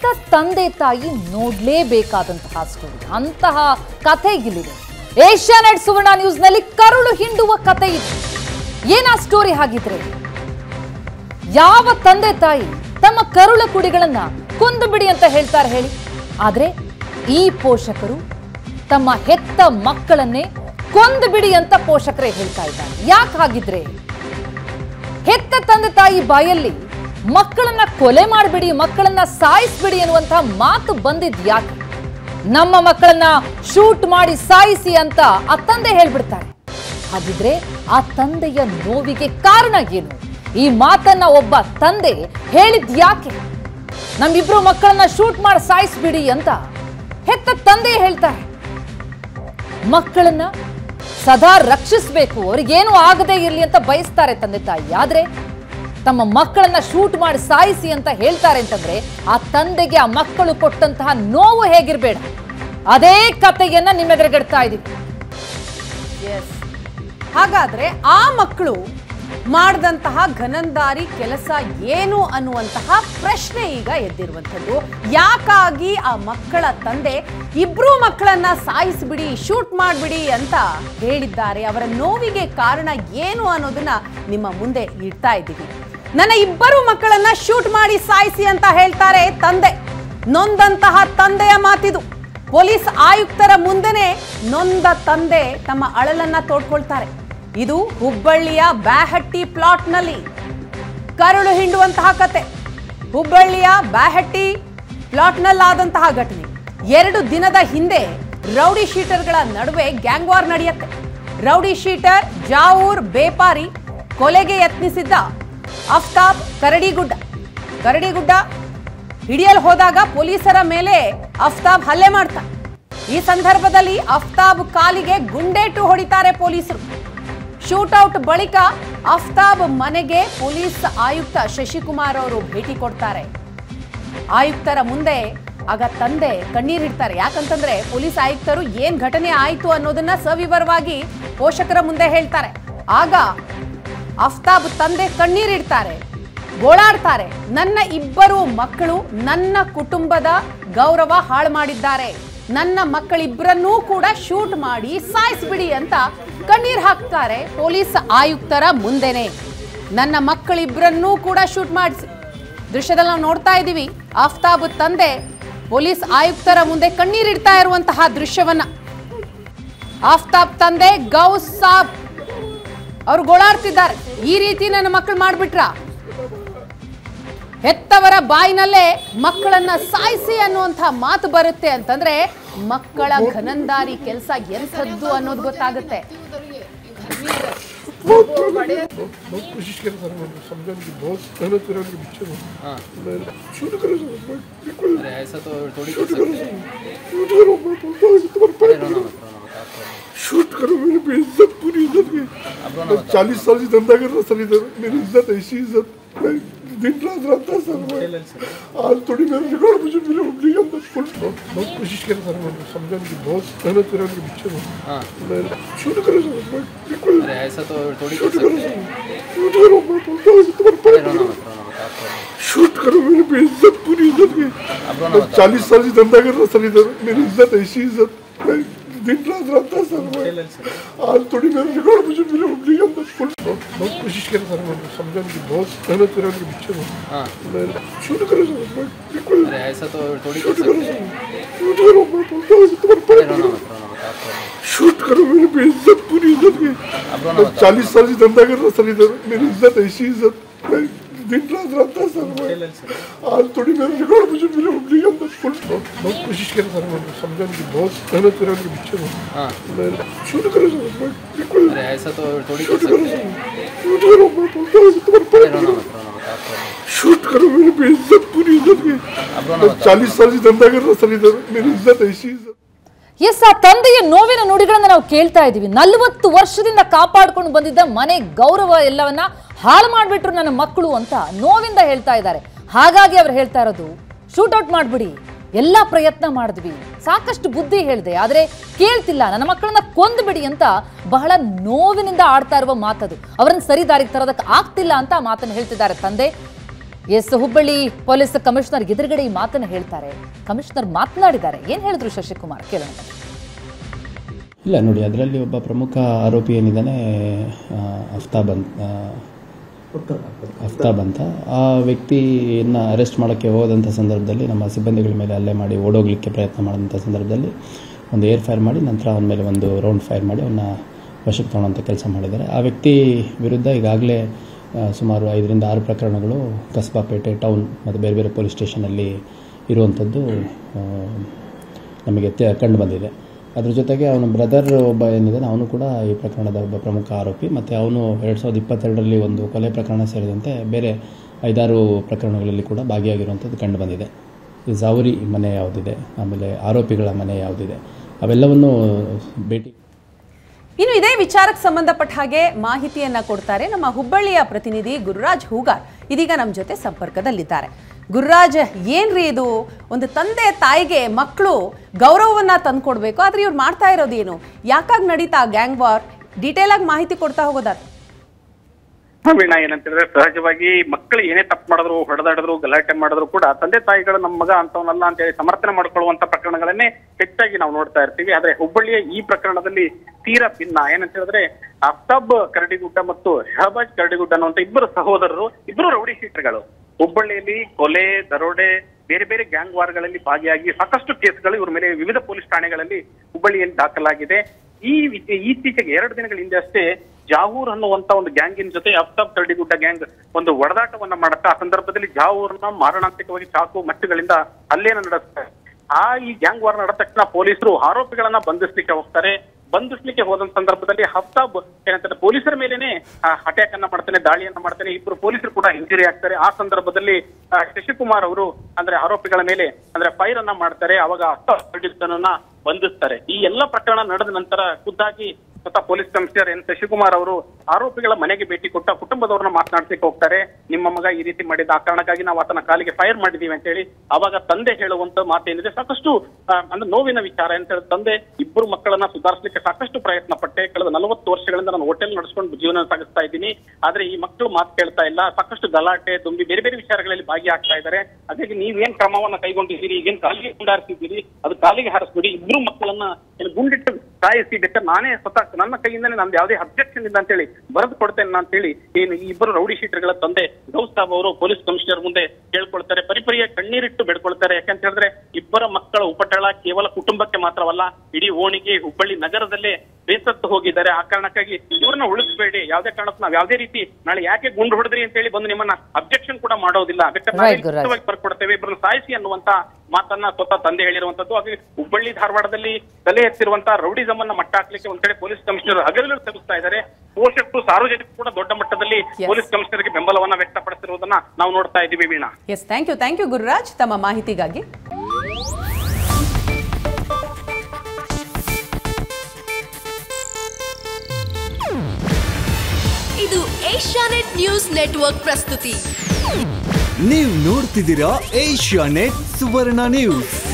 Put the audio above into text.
ತಂದೆ ತಾಯಿ ನೋಡಲೇಬೇಕಾದಂತಹ ಸ್ಟೋರಿ, ಅಂತಹ ಕಥೆ ಇಲ್ಲಿದೆ. ಏಷ್ಯಾನೆಟ್ ಸುವರ್ಣ ನ್ಯೂಸ್ ನಲ್ಲಿ ಕರುಳು ಹಿಂಡುವ ಕಥೆ ಇದೆ. ಏನಾ ಸ್ಟೋರಿ ಹಾಗಿದ್ರೆ? ಯಾವ ತಂದೆ ತಾಯಿ ತಮ್ಮ ಕರುಳ ಕುಡಿಗಳನ್ನ ಕೊಂದು ಬಿಡಿ ಅಂತ ಹೇಳ್ತಾರೆ ಹೇಳಿ? ಆದ್ರೆ ಈ ಪೋಷಕರು ತಮ್ಮ ಹೆತ್ತ ಮಕ್ಕಳನ್ನೇ ಕೊಂದು ಬಿಡಿ ಅಂತ ಪೋಷಕರೇ ಹೇಳ್ತಾ ಇದ್ದಾರೆ. ಯಾಕೆ ಹಾಗಿದ್ರೆ? ಹೆತ್ತ ತಂದೆ ತಾಯಿ ಬಾಯಲ್ಲಿ ಮಕ್ಕಳನ್ನ ಕೊಲೆ ಮಾಡಿಬಿಡಿ, ಮಕ್ಕಳನ್ನ ಸಾಯಿಸ್ಬಿಡಿ ಎನ್ನುವಂತಹ ಮಾತು ಬಂದಿದ್ ಯಾಕೆ? ನಮ್ಮ ಮಕ್ಕಳನ್ನ ಶೂಟ್ ಮಾಡಿ ಸಾಯಿಸಿ ಅಂತ ಆ ತಂದೆ ಹೇಳ್ಬಿಡ್ತಾರೆ. ಹಾಗಿದ್ರೆ ಆ ತಂದೆಯ ನೋವಿಗೆ ಕಾರಣ ಏನು? ಈ ಮಾತನ್ನ ಒಬ್ಬ ತಂದೆ ಹೇಳಿದ್ ಯಾಕೆ? ನಮ್ಮಿಬ್ರು ಮಕ್ಕಳನ್ನ ಶೂಟ್ ಮಾಡಿ ಸಾಯಿಸ್ಬಿಡಿ ಅಂತ ಹೆತ್ತ ತಂದೆ ಹೇಳ್ತಾರೆ. ಮಕ್ಕಳನ್ನ ಸದಾ ರಕ್ಷಿಸಬೇಕು, ಅವ್ರಿಗೇನು ಆಗದೆ ಇರಲಿ ಅಂತ ಬಯಸ್ತಾರೆ ತಂದೆ ತಾಯಿ. ಆದ್ರೆ ತಮ್ಮ ಮಕ್ಕಳನ್ನ ಶೂಟ್ ಮಾಡಿ ಸಾಯಿಸಿ ಅಂತ ಹೇಳ್ತಾರೆ ಅಂತಂದ್ರೆ ಆ ತಂದೆಗೆ ಆ ಮಕ್ಕಳು ಕೊಟ್ಟಂತಹ ನೋವು ಹೇಗಿರ್ಬೇಡ, ಅದೇ ಕಥೆಯನ್ನ ನಿಮ್ಮೆದುರುಗಡ್ತಾ ಇದೀವಿ. ಹಾಗಾದ್ರೆ ಆ ಮಕ್ಕಳು ಮಾಡಿದಂತಹ ಘನಂದಾರಿ ಕೆಲಸ ಏನು ಅನ್ನುವಂತಹ ಪ್ರಶ್ನೆ ಈಗ ಎದ್ದಿರುವಂಥದ್ದು. ಯಾಕಾಗಿ ಆ ಮಕ್ಕಳ ತಂದೆ ಇಬ್ರು ಮಕ್ಕಳನ್ನ ಸಾಯಿಸ್ಬಿಡಿ, ಶೂಟ್ ಮಾಡ್ಬಿಡಿ ಅಂತ ಹೇಳಿದ್ದಾರೆ? ಅವರ ನೋವಿಗೆ ಕಾರಣ ಏನು ಅನ್ನೋದನ್ನ ನಿಮ್ಮ ಮುಂದೆ ಇಡ್ತಾ ಇದ್ದೀವಿ. ನನ್ನ ಇಬ್ಬರು ಮಕ್ಕಳನ್ನ ಶೂಟ್ ಮಾಡಿ ಸಾಯಿಸಿ ಅಂತ ಹೇಳ್ತಾರೆ ತಂದೆ. ನೊಂದಂತಹ ತಂದೆಯ ಮಾತಿದು. ಪೊಲೀಸ್ ಆಯುಕ್ತರ ಮುಂದೆನೆ ನೊಂದ ತಂದೆ ತಮ್ಮ ಅಳಲನ್ನ ತೋಡ್ಕೊಳ್ತಾರೆ. ಇದು ಹುಬ್ಬಳ್ಳಿಯ ಬ್ಯಾಹಟ್ಟಿ ಪ್ಲಾಟ್ನಲ್ಲಿ ಕರುಳು ಹಿಂಡುವಂತಹ ಕತೆ. ಹುಬ್ಬಳ್ಳಿಯ ಬ್ಯಾಹಟ್ಟಿ ಪ್ಲಾಟ್ನಲ್ಲಾದಂತಹ ಘಟನೆ. 2 ದಿನದ ಹಿಂದೆ ರೌಡಿ ಶೀಟರ್ಗಳ ನಡುವೆ ಗ್ಯಾಂಗ್ ವಾರ್ ನಡೆಯುತ್ತೆ. ರೌಡಿ ಶೀಟರ್ ಜಾವೂರ್ ಬೇಪಾರಿ ಕೊಲೆಗೆ ಯತ್ನಿಸಿದ್ದ ಅಫ್ತಾಬ್ ಕರಡಿಗುಡ್ಡ ಹಿಡಿಯಲು ಹೋದಾಗ ಪೊಲೀಸರ ಮೇಲೆ ಅಫ್ತಾಬ್ ಹಲ್ಲೆ ಮಾಡ್ತಾನೆ. ಈ ಸಂದರ್ಭದಲ್ಲಿ ಅಫ್ತಾಬ್ ಕಾಲಿಗೆ ಗುಂಡೇಟು ಹೊಡಿತಾರೆ ಪೊಲೀಸರು. ಶೂಟೌಟ್ ಬಳಿಕ ಅಫ್ತಾಬ್ ಮನೆಗೆ ಪೊಲೀಸ್ ಆಯುಕ್ತ ಶಶಿಕುಮಾರ್ ಅವರು ಭೇಟಿ ಕೊಡ್ತಾರೆ. ಆಯುಕ್ತರ ಮುಂದೆ ಆಗ ತಂದೆ ಕಣ್ಣೀರಿಡ್ತಾರೆ. ಯಾಕಂತಂದ್ರೆ ಪೊಲೀಸ್ ಆಯುಕ್ತರು ಏನ್ ಘಟನೆ ಆಯ್ತು ಅನ್ನೋದನ್ನ ಸವಿವರವಾಗಿ ಪೋಷಕರ ಮುಂದೆ ಹೇಳ್ತಾರೆ. ಆಗ ಅಫ್ತಾಬ್ ತಂದೆ ಕಣ್ಣೀರಿಡ್ತಾರೆ, ಗೋಳಾಡ್ತಾರೆ. ನನ್ನ ಇಬ್ಬರು ಮಕ್ಕಳು ನನ್ನ ಕುಟುಂಬದ ಗೌರವ ಹಾಳು ಮಾಡಿದ್ದಾರೆ, ನನ್ನ ಮಕ್ಕಳಿಬ್ಬರನ್ನೂ ಕೂಡ ಶೂಟ್ ಮಾಡಿ ಸಾಯಿಸ್ಬಿಡಿ ಅಂತ ಕಣ್ಣೀರ್ ಹಾಕ್ತಾರೆ ಪೊಲೀಸ್ ಆಯುಕ್ತರ ಮುಂದೆನೆ. ನನ್ನ ಮಕ್ಕಳಿಬ್ಬರನ್ನೂ ಕೂಡ ಶೂಟ್ ಮಾಡಿಸಿ. ದೃಶ್ಯದಲ್ಲಿ ನಾವು ನೋಡ್ತಾ ಇದ್ದೀವಿ ಆಫ್ತಾಬ್ ತಂದೆ ಪೊಲೀಸ್ ಆಯುಕ್ತರ ಮುಂದೆ ಕಣ್ಣೀರಿಡ್ತಾ ಇರುವಂತಹ ದೃಶ್ಯವನ್ನ. ಆಫ್ತಾಬ್ ತಂದೆ ಗೌಸ್ ಸಾಬ್ ಅವರು ಗೋಳಾಡ್ತಿದ್ದಾರೆ. ಈ ರೀತಿ ನನ್ನ ಮಕ್ಕಳು ಮಾಡ್ಬಿಟ್ರ? ಹೆತ್ತವರ ಬಾಯಿನಲ್ಲೇ ಮಕ್ಕಳನ್ನ ಸಾಯಿಸಿ ಅನ್ನುವಂಥ ಮಾತು ಬರುತ್ತೆ ಅಂತಂದ್ರೆ ಮಕ್ಕಳ ಘನಂದಾರಿ ಕೆಲಸ ಎಂಥದ್ದು ಅನ್ನೋದು ಗೊತ್ತಾಗುತ್ತೆ. शूट करो, मेरी बेइज्जत, पूरी इज्जत गई। 40 साल से धंधा कर रहा सर, इधर मेरी इज्जत, ऐसी इज्जत मैं दिन रात रहता सर। आज थोड़ी मेरा रिकॉर्ड मुझे मिले उंगली के अंदर फुल। बहुत कोशिश कर सर, मैं समझा कि बहुत मेहनत कर के पीछे मैं शूट करो सर, मैं बिल्कुल ऐसा तो थोड़ी शूट करो सर, शूट करो, मैं बोलता हूँ तुम्हारे शूट करो, मेरी बेइज्जत, पूरी इज्जत गई। 40 साल से धंधा कर रहा सर, इधर मेरी इज्जत, ऐसी इज्जत मैं दिन रात रहता सर। आज थोड़ी मेरा रिकॉर्ड मुझे मिले उंगली के अंदर फुल। बहुत कोशिश कर सर, मैं समझा कि बहुत मेहनत कर के पीछे मैं शूट करो सर, मैं बिल्कुल ऐसा तो थोड़ी शूट करो सर, शूट करो, मैं बोलता हूँ तुम्हारे शूट करो, मेरी बेइज्जत, पूरी इज्जत गई। 40 साल से धंधा कर रहा सर, इधर मेरी इज्जत, ऐसी इज्जत मैं दिन रात रहता सर। आज थोड़ी मेरा रिकॉर्ड मुझे मिले उंगली के अंदर फुल। बहुत कोशिश कर सर, मैं समझा कि बहुत मेहनत कर के पीछे मैं शूट करो सर, मैं बिल्कुल ऐसा तो थोड़ी शूट करो सर, शूट करो, मैं बोलता हूँ तुम्हारे शूट करो, मेरी बेइज्जत, पूरी इज्जत गई। 40 साल से धंधा कर रहा सर, इधर मेरी इज्जत, ऐसी इज्जत। ಎಸ್, ಆ ತಂದೆಯ ನೋವಿನ ನುಡಿಗಳನ್ನ ನಾವು ಕೇಳ್ತಾ ಇದ್ದೀವಿ. 40 ವರ್ಷದಿಂದ ಕಾಪಾಡ್ಕೊಂಡು ಬಂದಿದ್ದ ಮನೆ ಗೌರವ ಎಲ್ಲವನ್ನ ಹಾಳು ಮಾಡಿಬಿಟ್ರು ನನ್ನ ಮಕ್ಕಳು ಅಂತ ನೋವಿಂದ ಹೇಳ್ತಾ ಇದ್ದಾರೆ. ಹಾಗಾಗಿ ಅವ್ರು ಹೇಳ್ತಾ ಇರೋದು ಶೂಟೌಟ್ ಮಾಡ್ಬಿಡಿ, ಎಲ್ಲಾ ಪ್ರಯತ್ನ ಮಾಡಿದ್ವಿ, ಸಾಕಷ್ಟು ಬುದ್ಧಿ ಹೇಳಿದೆ, ಆದ್ರೆ ಕೇಳ್ತಿಲ್ಲ, ನನ್ನ ಮಕ್ಕಳನ್ನ ಕೊಂದು ಬಿಡಿ ಅಂತ ಬಹಳ ನೋವಿನಿಂದ ಆಡ್ತಾ ಇರುವ ಮಾತದು. ಅವರನ್ನು ಸರಿ ದಾರಿಗೆ ತರೋದಕ್ಕೆ ಆಗ್ತಿಲ್ಲ ಅಂತ ಮಾತನ್ನು ಹೇಳ್ತಿದ್ದಾರೆ ತಂದೆ. ಎಸ್, ಹುಬ್ಬಳ್ಳಿ ಪೊಲೀಸ್ ಕಮಿಷನರ್ ಎದುರುಗಡೆ ಈ ಮಾತನ್ನು ಹೇಳ್ತಾರೆ. ಕಮಿಷನರ್ ಮಾತನಾಡಿದ್ದಾರೆ. ಏನ್ ಹೇಳಿದ್ರು ಶಶಿಕುಮಾರ್ ಕೇಳೋಣ. ಇಲ್ಲ ನೋಡಿ, ಅದರಲ್ಲಿ ಒಬ್ಬ ಪ್ರಮುಖ ಆರೋಪಿ ಏನಿದ್ದಾನೆ ಅಫ್ತಾಬ್ ಅಂತ, ಆ ವ್ಯಕ್ತಿಯನ್ನು ಅರೆಸ್ಟ್ ಮಾಡೋಕ್ಕೆ ಹೋದಂಥ ಸಂದರ್ಭದಲ್ಲಿ ನಮ್ಮ ಸಿಬ್ಬಂದಿಗಳ ಮೇಲೆ ಹಲ್ಲೆ ಮಾಡಿ ಓಡೋಗ್ಲಿಕ್ಕೆ ಪ್ರಯತ್ನ ಮಾಡಿದಂಥ ಸಂದರ್ಭದಲ್ಲಿ ಒಂದು ಏರ್ ಫೈರ್ ಮಾಡಿ ನಂತರ ಅವನ ಮೇಲೆ ಒಂದು ರೌಂಡ್ ಫೈರ್ ಮಾಡಿ ಅವನ್ನ ವಶಕ್ಕೆ ತಗೊಳ್ಳೋಂಥ ಕೆಲಸ ಮಾಡಿದ್ದಾರೆ. ಆ ವ್ಯಕ್ತಿ ವಿರುದ್ಧ ಈಗಾಗಲೇ ಸುಮಾರು 5ರಿಂದ 6 ಪ್ರಕರಣಗಳು ಕಸ್ಬಾಪೇಟೆ ಟೌನ್ ಮತ್ತು ಬೇರೆ ಬೇರೆ ಪೊಲೀಸ್ ಸ್ಟೇಷನಲ್ಲಿ ಇರುವಂಥದ್ದು ನಮಗೆ ಕಂಡು ಬಂದಿದೆ. ಅದ್ರ ಜೊತೆಗೆ ಅವನ ಬ್ರದರ್ ಒಬ್ಬ ಏನಿದ್ದಾನೆ ಅವನು ಕೂಡ ಈ ಪ್ರಕರಣದ ಒಬ್ಬ ಪ್ರಮುಖ ಆರೋಪಿ. ಮತ್ತು ಅವನು 2022ರಲ್ಲಿ ಒಂದು ಕೊಲೆ ಪ್ರಕರಣ ಸೇರಿದಂತೆ ಬೇರೆ 5-6 ಪ್ರಕರಣಗಳಲ್ಲಿ ಕೂಡ ಭಾಗಿಯಾಗಿರುವಂಥದ್ದು ಕಂಡು ಬಂದಿದೆ. ಈ ಜಾವರಿ ಮನೆ ಯಾವುದಿದೆ, ಆಮೇಲೆ ಆರೋಪಿಗಳ ಮನೆ ಯಾವುದಿದೆ, ಅವೆಲ್ಲವನ್ನು ಭೇಟಿ. ಇನ್ನು ಇದೇ ವಿಚಾರಕ್ಕೆ ಸಂಬಂಧಪಟ್ಟ ಹಾಗೆ ಮಾಹಿತಿಯನ್ನ ಕೊಡ್ತಾರೆ ನಮ್ಮ ಹುಬ್ಬಳ್ಳಿಯ ಪ್ರತಿನಿಧಿ ಗುರುರಾಜ್ ಹೂಗಾರ್. ಇದೀಗ ನಮ್ಮ ಜೊತೆ ಸಂಪರ್ಕದಲ್ಲಿದ್ದಾರೆ. ಗುರುರಾಜ್, ಏನ್ರಿ ಇದು? ಒಂದು ತಂದೆ ತಾಯಿಗೆ ಮಕ್ಕಳು ಗೌರವವನ್ನ ತಂದುಕೊಡ್ಬೇಕು, ಆದ್ರೆ ಇವ್ರು ಮಾಡ್ತಾ ಇರೋದೇನು? ಯಾಕಾಗಿ ನಡೀತಾ ಗ್ಯಾಂಗ್ ವಾರ್? ಡೀಟೇಲ್ ಆಗಿ ಮಾಹಿತಿ ಕೊಡ್ತಾ ಹೋಗೋದಾದ್ರೆ. ವೀಣಾ, ಏನಂತಂದ್ರೆ ಸಹಜವಾಗಿ ಮಕ್ಕಳು ಏನೇ ತಪ್ಪು ಮಾಡಿದ್ರು, ಹೊಡೆದಾಡಿದ್ರು, ಗಲಾಟೆ ಮಾಡಿದ್ರು ಕೂಡ ತಂದೆ ತಾಯಿಗಳು ನಮ್ಮ ಮಗ ಅಂತವನಲ್ಲ ಅಂತ ಹೇಳಿ ಸಮರ್ಥನೆ ಮಾಡಿಕೊಳ್ಳುವಂತ ಪ್ರಕರಣಗಳನ್ನೇ ಹೆಚ್ಚಾಗಿ ನಾವು ನೋಡ್ತಾ ಇರ್ತೀವಿ. ಆದ್ರೆ ಹುಬ್ಬಳ್ಳಿಯ ಈ ಪ್ರಕರಣದಲ್ಲಿ ತೀರಾ ಭಿನ್ನ. ಏನಂತ ಹೇಳಿದ್ರೆ ಅಫ್ತಾಬ್ ಕರಡಿಗುಡ್ಡ ಮತ್ತು ಶಹಬಾಜ್ ಕರಡಿಗುಡ್ಡ ಅನ್ನುವಂತ ಇಬ್ಬರು ಸಹೋದರರು, ಇಬ್ಬರು ರೌಡಿ ಶೀಟರ್ಗಳು ಹುಬ್ಬಳ್ಳಿಯಲ್ಲಿ ಕೊಲೆ, ದರೋಡೆ, ಬೇರೆ ಬೇರೆ ಗ್ಯಾಂಗ್ ವಾರ್ಗಳಲ್ಲಿ ಭಾಗಿಯಾಗಿ ಸಾಕಷ್ಟು ಕೇಸ್ಗಳು ಇವ್ರ ಮೇಲೆ ವಿವಿಧ ಪೊಲೀಸ್ ಠಾಣೆಗಳಲ್ಲಿ ಹುಬ್ಬಳ್ಳಿಯಲ್ಲಿ ದಾಖಲಾಗಿದೆ. ಇತ್ತೀಚೆಗೆ 2 ದಿನಗಳ ಹಿಂದೆ ಅಷ್ಟೇ ಜಾಹೂರ್ ಅನ್ನುವಂತ ಒಂದು ಗ್ಯಾಂಗಿನ ಜೊತೆ ಅಫ್ತಾಬ್ ಕರಡಿಗುಡ್ಡ ಗ್ಯಾಂಗ್ ಒಂದು ಒಡೆದಾಟವನ್ನ ಮಾಡುತ್ತಾ ಆ ಸಂದರ್ಭದಲ್ಲಿ ಜಾಹೂರ್ನ ಮಾರಣಾಂತಿಕವಾಗಿ ಚಾಕು ಮಟ್ಟುಗಳಿಂದ ಹಲ್ಲೆಯನ್ನು ನಡೆಸ್ತಾರೆ. ಈ ಗ್ಯಾಂಗ್ ವಾರ್ ನಡೆದ ತಕ್ಷಣ ಪೊಲೀಸರು ಆರೋಪಿಗಳನ್ನ ಬಂಧಿಸ್ಲಿಕ್ಕೆ ಹೋಗ್ತಾರೆ. ಬಂಧಿಸ್ಲಿಕ್ಕೆ ಹೋದ ಸಂದರ್ಭದಲ್ಲಿ ಅಫ್ತಾಬ್ ಏನಂತಾರೆ ಪೊಲೀಸರ ಮೇಲೇನೆ ಅಟ್ಯಾಕ್ ಅನ್ನ ಮಾಡ್ತಾನೆ, ದಾಳಿಯನ್ನ ಮಾಡ್ತಾನೆ. ಇಬ್ಬರು ಪೊಲೀಸರು ಕೂಡ ಇಂಜುರಿ ಆಗ್ತಾರೆ. ಆ ಸಂದರ್ಭದಲ್ಲಿ ಶಶಿಕುಮಾರ್ ಅವರು ಅಂದ್ರೆ ಆರೋಪಿಗಳ ಮೇಲೆ ಅಂದ್ರೆ ಫೈರ್ ಅನ್ನ ಮಾಡ್ತಾರೆ. ಅವಾಗ ಅಫ್ತಾಬ್ ಬಂಧಿಸ್ತಾರೆ. ಈ ಎಲ್ಲ ಪ್ರಕರಣ ನಡೆದ ನಂತರ ಖುದ್ದಾಗಿ ಸ್ವತಃ ಪೊಲೀಸ್ ಕಮಿಷನರ್ ಎನ್ ಶಶಿಕುಮಾರ್ ಅವರು ಆರೋಪಿಗಳ ಮನೆಗೆ ಭೇಟಿ ಕೊಟ್ಟ ಕುಟುಂಬದವ್ರನ್ನ ಮಾತನಾಡ್ಲಿಕ್ಕೆ ಹೋಗ್ತಾರೆ. ನಿಮ್ಮ ಮಗ ಈ ರೀತಿ ಮಾಡಿದ, ಆ ಕಾರಣಕ್ಕಾಗಿ ನಾವು ಆತನ ಕಾಲಿಗೆ ಫೈರ್ ಮಾಡಿದೀವಿ ಅಂತ ಹೇಳಿ ಅವಾಗ ತಂದೆ ಹೇಳುವಂತ ಮಾತೇನಿದೆ ಸಾಕಷ್ಟು ಅಂದ್ರೆ ನೋವಿನ ವಿಚಾರ. ಅಂತ ಹೇಳಿ ತಂದೆ ಇಬ್ಬರು ಮಕ್ಕಳನ್ನ ಸುಧಾರಿಸಲಿಕ್ಕೆ ಸಾಕಷ್ಟು ಪ್ರಯತ್ನ ಪಟ್ಟೆ. ಕಳೆದ 40 ವರ್ಷಗಳಿಂದ ನಾನು ಹೋಟೆಲ್ ನಡೆಸ್ಕೊಂಡು ಜೀವನ ಸಾಗಿಸ್ತಾ ಇದ್ದೀನಿ. ಆದ್ರೆ ಈ ಮಕ್ಕಳು ಮಾತು ಕೇಳ್ತಾ ಇಲ್ಲ. ಸಾಕಷ್ಟು ಗಲಾಟೆ, ದುಂಬಿ, ಬೇರೆ ಬೇರೆ ವಿಚಾರಗಳಲ್ಲಿ ಭಾಗಿಯಾಗ್ತಾ ಇದ್ದಾರೆ. ಹಾಗಾಗಿ ನೀವೇನ್ ಕ್ರಮವನ್ನ ಕೈಗೊಂಡಿದ್ದೀರಿ, ಈಗೇನ್ ಕಾಲಿಗೆ ಗುಂಡಾರಿಸಿದ್ದೀರಿ, ಅದು ಕಾಲಿಗೆ ಹಾರಿಸ್ಬಿಡಿ. ಇಬ್ರು ಮಕ್ಕಳನ್ನ ಗುಂಡಿಟ್ಟು ಸಾಯಿಸಿ ಬೇಕಾದ್ರೆ ನಾನೇ ಸ್ವತಃ ನನ್ನ ಕೈಯಿಂದಾನೆ ನಂದು ಯಾವುದೇ ಅಬ್ಜೆಕ್ಷನ್ ಇಲ್ಲ ಅಂತೇಳಿ ಬರೆದು ಕೊಡ್ತೇನೆ ಅಂತ ಹೇಳಿ ಏನು ಈ ಇಬ್ಬರು ರೌಡಿ ಶೀಟರ್ಗಳ ತಂದೆ ಗೌಸ್ತಾಬ್ ಅವರು ಪೊಲೀಸ್ ಕಮಿಷನರ್ ಮುಂದೆ ಕೇಳ್ಕೊಳ್ತಾರೆ. ಪರಿಪರಿಯ ಕಣ್ಣೀರಿಟ್ಟು ಬೇಡ್ಕೊಳ್ತಾರೆ. ಯಾಕಂತ ಹೇಳಿದ್ರೆ ಇಬ್ಬರ ಮಕ್ಕಳ ಉಪಟಳ ಕೇವಲ ಕುಟುಂಬಕ್ಕೆ ಮಾತ್ರವಲ್ಲ, ಇಡೀ ಓಣಿಗೆ ಹುಬ್ಬಳ್ಳಿ ನಗರದಲ್ಲೇ ಬೇಸತ್ತು ಹೋಗಿದ್ದಾರೆ. ಆ ಕಾರಣಕ್ಕಾಗಿ ಇವ್ರನ್ನ ಉಳಿಸಬೇಡಿ. ಯಾವುದೇ ಕಾರಣಕ್ಕೂ ನಾವ್ ಯಾವುದೇ ರೀತಿ ನಾಳೆ ಯಾಕೆ ಗುಂಡು ಹೊಡೆದ್ರಿ ಅಂತ ಹೇಳಿ ಬಂದು ನಿಮ್ಮನ್ನ ಅಬ್ಜೆಕ್ಷನ್ ಕೂಡ ಮಾಡೋದಿಲ್ಲ. ಬೇಕಾದ್ರೆ ಬರ್ಕೊಡ್ತೇವೆ, ಇಬ್ಬರನ್ನ ಸಾಯಿಸಿ ಅನ್ನುವಂತ ಮಾತನ್ನ ಸ್ವತಃ ತಂದೆ ಹೇಳಿರುವಂತದ್ದು. ಹಾಗೆ ಹುಬ್ಬಳ್ಳಿ ಧಾರವಾಡದಲ್ಲಿ ತಲೆ ಎತ್ತಿರುವಂತಹ ರೌಡಿಸಮ್ ಅನ್ನ ಮಟ್ಟ ಹಾಕ್ಲಿಕ್ಕೆ ಒಂದ್ ಕಡೆ ಪೊಲೀಸ್ ಕಮಿಷನರ್ ಹಗಲು ಶ್ರಮಿಸ್ತಾ ಇದ್ದಾರೆ. ಪೋಷಕರು, ಸಾರ್ವಜನಿಕರು ಕೂಡ ದೊಡ್ಡ ಮಟ್ಟದಲ್ಲಿ ಪೊಲೀಸ್ ಕಮಿಷನರ್ಗೆ ಬೆಂಬಲವನ್ನ ವ್ಯಕ್ತಪಡಿಸಿರುವುದನ್ನ ನಾವು ನೋಡ್ತಾ ಇದ್ದೀವಿ. Veena, yes, thank you Gururaj ತಮ್ಮ ಮಾಹಿತಿಗಾಗಿ. ಇದು ಏಷ್ಯಾನೆಟ್ ನ್ಯೂಸ್ ನೆಟ್ವರ್ಕ್ ಪ್ರಸ್ತುತಿ. ನೀವು ನೋಡ್ತಿದ್ದೀರಾ ಏಷ್ಯಾನೆಟ್ ಸುವರ್ಣ ನ್ಯೂಸ್.